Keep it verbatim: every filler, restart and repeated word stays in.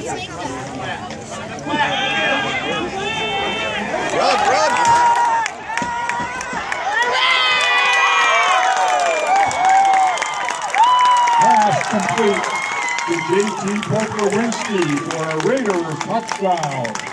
Run, run! Pass complete to J T Pokrowinski for a Raider touchdown.